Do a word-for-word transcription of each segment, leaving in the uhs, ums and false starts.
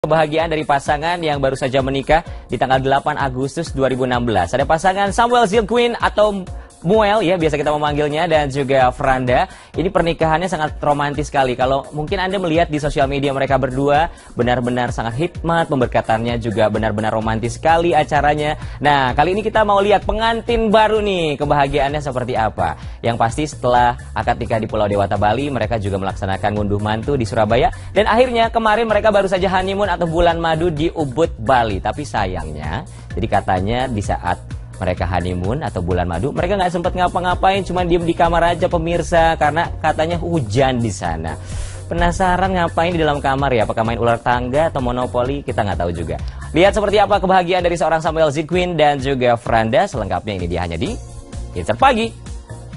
Kebahagiaan dari pasangan yang baru saja menikah di tanggal delapan Agustus dua ribu enam belas. Ada pasangan Samuel Zilquin atau Muel ya biasa kita memanggilnya, dan juga Franda. Ini pernikahannya sangat romantis sekali. Kalau mungkin Anda melihat di sosial media mereka berdua benar-benar sangat hikmat, pemberkatannya juga benar-benar romantis sekali acaranya. Nah, kali ini kita mau lihat pengantin baru nih, kebahagiaannya seperti apa. Yang pasti setelah akad nikah di Pulau Dewata Bali, mereka juga melaksanakan ngunduh mantu di Surabaya, dan akhirnya kemarin mereka baru saja honeymoon atau bulan madu di Ubud, Bali. Tapi sayangnya, jadi katanya di saat mereka honeymoon atau bulan madu, mereka nggak sempat ngapa-ngapain, cuma diem di kamar aja pemirsa, karena katanya hujan di sana. Penasaran ngapain di dalam kamar ya? Apakah main ular tangga atau monopoli? Kita nggak tahu juga. Lihat seperti apa kebahagiaan dari seorang Samuel Zilquin dan juga Franda. Selengkapnya ini dia hanya di Insert Pagi.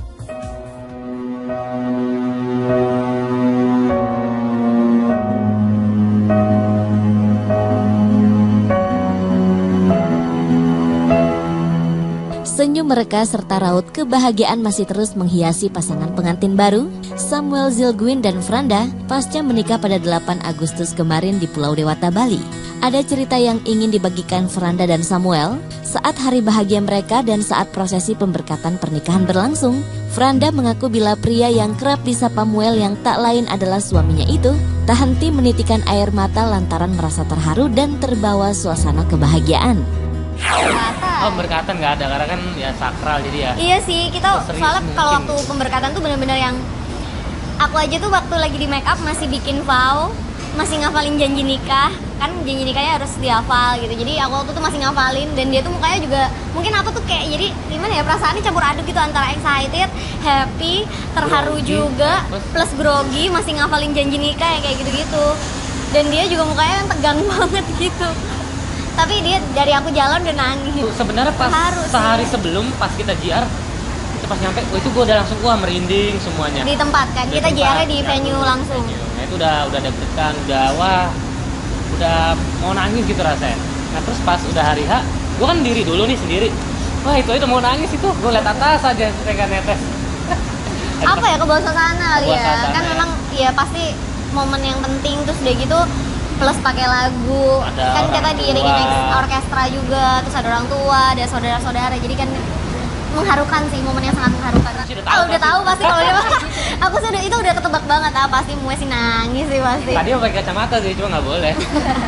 Senyum mereka serta raut kebahagiaan masih terus menghiasi pasangan pengantin baru Samuel Zilquin dan Franda pasca menikah pada delapan Agustus kemarin di Pulau Dewata, Bali. Ada cerita yang ingin dibagikan Franda dan Samuel saat hari bahagia mereka dan saat prosesi pemberkatan pernikahan berlangsung. Franda mengaku bila pria yang kerap disapa Muel yang tak lain adalah suaminya itu tak henti menitikan air mata lantaran merasa terharu dan terbawa suasana kebahagiaan. Oh, pemberkatan nggak ada karena kan ya sakral jadi ya. Iya sih, kita soalnya kalau waktu pemberkatan tuh bener-bener yang aku aja tuh waktu lagi di make up masih bikin vow, masih ngafalin janji nikah. Kan janji nikahnya harus dihafal gitu. Jadi aku waktu tuh masih ngafalin, dan dia tuh mukanya juga mungkin aku tuh kayak jadi gimana ya, perasaannya campur aduk gitu antara excited, happy, terharu grogi, juga, plus grogi, masih ngafalin janji nikah ya kayak gitu-gitu. Dan dia juga mukanya yang tegang banget gitu. Tapi dia dari aku jalan udah nangis. Sebenarnya pas Harus sehari sih. sebelum pas kita J R, kita pas nyampe, oh itu gue udah langsung wah merinding semuanya. Di tempat kan, di kita J R-nya di venue ya, langsung. Nah itu udah udah deg-degan, udah wah, udah mau nangis gitu rasanya. Nah terus pas udah hari H, gue kan diri dulu nih sendiri. Wah itu itu mau nangis itu, gue liat atas aja mereka netes. Apa ya, kebawa suasana kali ya? Kan ya. Memang ya pasti momen yang penting, terus udah gitu plus pakai lagu, ada kan kita diiringin orkestra juga, terus ada orang tua, ada saudara-saudara, jadi kan mengharukan sih, momen yang sangat mengharukan. Oh, udah tahu pasti kalau dia aku sudah itu udah ketebak banget, ah pasti Mue sih nangis sih pasti. Tadi mau pakai kacamata sih, cuma nggak boleh.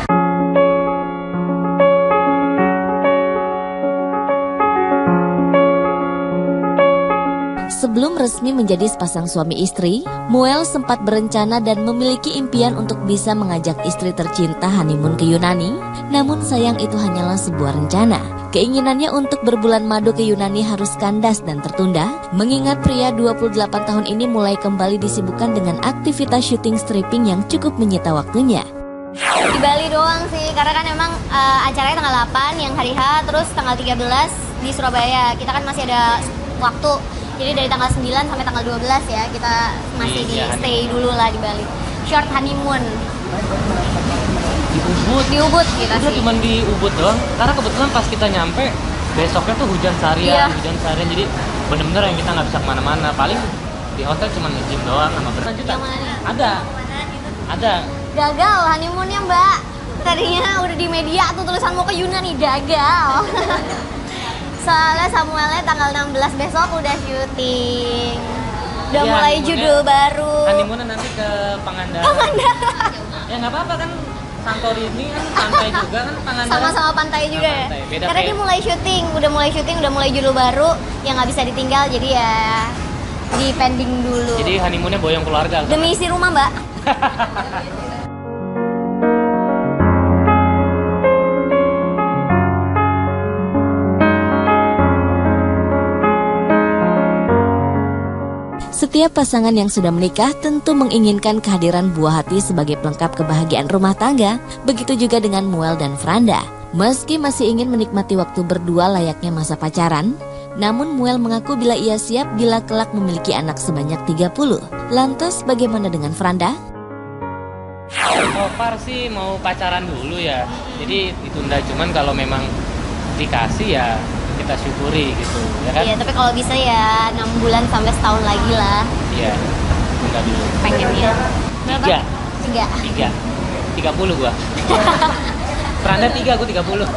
Sebelum resmi menjadi sepasang suami istri, Muel sempat berencana dan memiliki impian untuk bisa mengajak istri tercinta honeymoon ke Yunani. Namun sayang itu hanyalah sebuah rencana. Keinginannya untuk berbulan madu ke Yunani harus kandas dan tertunda, mengingat pria dua puluh delapan tahun ini mulai kembali disibukkan dengan aktivitas syuting stripping yang cukup menyita waktunya. Di Bali doang sih, karena kan emang uh, acaranya tanggal delapan yang hari H, terus tanggal tiga belas di Surabaya. Kita kan masih ada waktu. Jadi dari tanggal sembilan sampai tanggal dua belas ya, kita masih di stay dulu lah di Bali. Short honeymoon. Di Ubud? Di Ubud kita Udah sih. Cuma di Ubud doang, karena kebetulan pas kita nyampe, besoknya tuh hujan seharian, iya. hujan seharian. Jadi bener-bener yang kita nggak bisa kemana-mana. Paling di hotel cuma nge-gym doang sama berlanjutan. Ada. Ada. Gagal honeymoonnya mbak. Tadinya udah di media tuh tulisan mau ke Yunani, gagal. Soalnya Samuelnya tanggal enam belas besok udah syuting. Udah ya, mulai judul baru. Honeymoonnya nanti ke Pangandaran. Pangandaran. Ya nggak apa-apa kan, Santorini kan pantai juga kan, Pangandaran. Sama-sama pantai juga ya. Beda Karena dia mulai syuting, udah mulai syuting, udah mulai judul baru yang nggak bisa ditinggal, jadi ya di pending dulu. Jadi honeymoonnya boyong keluarga. Demi isi rumah mbak. Setiap pasangan yang sudah menikah tentu menginginkan kehadiran buah hati sebagai pelengkap kebahagiaan rumah tangga. Begitu juga dengan Muel dan Franda. Meski masih ingin menikmati waktu berdua layaknya masa pacaran, namun Muel mengaku bila ia siap bila kelak memiliki anak sebanyak tiga puluh. Lantas bagaimana dengan Franda? So far sih mau pacaran dulu ya. Jadi ditunda, cuman kalau memang dikasih ya kita syukuri gitu ya kan. Iya, tapi kalau bisa ya enam bulan sampai setahun lagi lah. Iya, tunda dulu. Pengennya tiga tiga tiga tiga puluh gua. Franda tiga, gua tiga puluh.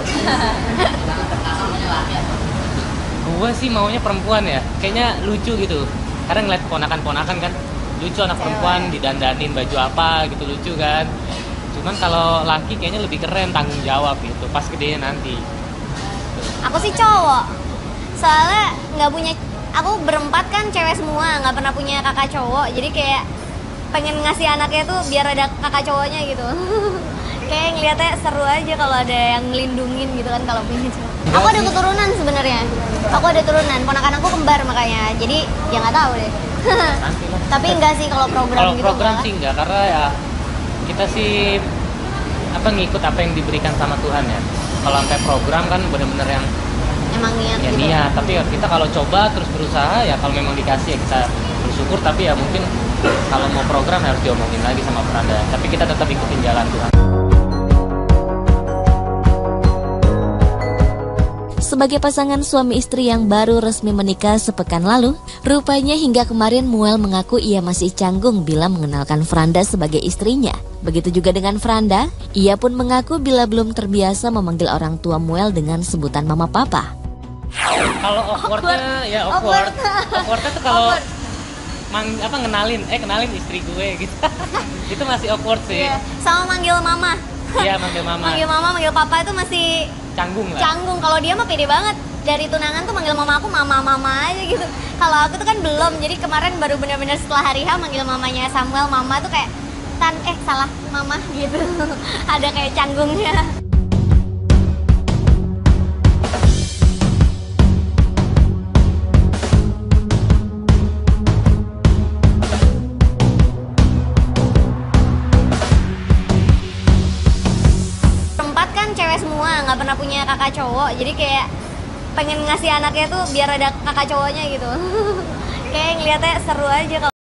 Gua sih maunya perempuan ya. Kayaknya lucu gitu. Karena ngeliat ponakan-ponakan kan lucu, anak perempuan didandanin baju apa gitu, lucu kan. Cuman kalau laki kayaknya lebih keren, tanggung jawab gitu pas gedenya nanti. Aku sih cowok, soalnya nggak punya, aku berempat kan cewek semua, nggak pernah punya kakak cowok, jadi kayak pengen ngasih anaknya tuh biar ada kakak cowoknya gitu. Kayak ngeliatnya seru aja kalau ada yang ngelindungin gitu kan kalau punya cowok. Aku ada keturunan sebenarnya, aku ada turunan, ponakan aku kembar makanya, jadi ya nggak tahu deh. Tapi enggak sih kalau program Kalau gitu. program enggak. sih enggak, karena ya kita sih apa ngikut apa yang diberikan sama Tuhan ya. Kalau sampai program kan bener-bener yang Emang niat ya gitu. niat, tapi ya kita kalau coba terus berusaha ya kalau memang dikasih ya kita bersyukur, tapi ya mungkin kalau mau program harus diomongin lagi sama Franda. Tapi kita tetap ikutin jalan Tuhan. Sebagai pasangan suami istri yang baru resmi menikah sepekan lalu, rupanya hingga kemarin Muel mengaku ia masih canggung bila mengenalkan Franda sebagai istrinya. Begitu juga dengan Franda, ia pun mengaku bila belum terbiasa memanggil orang tua Muel dengan sebutan mama papa. Kalau awkwardnya ya awkward. Awkwardnya tuh kalau mang apa ngenalin, eh kenalin istri gue gitu. Itu masih awkward sih. Iya. Sama manggil mama. Iya, manggil mama. Manggil mama, manggil papa itu masih Canggung lah. canggung. Kalau dia mah pede banget. Dari tunangan tuh manggil mama aku mama-mama aja gitu. Kalau aku tuh kan belum. Jadi kemarin baru benar-benar setelah hari H manggil mamanya Samuel mama tuh kayak tan eh salah mama gitu. Ada kayak canggungnya. Perempat kan cewek semua, nggak pernah punya kakak cowok, jadi kayak pengen ngasih anaknya tuh biar ada kakak cowoknya gitu. Kayak ngeliatnya seru aja kalau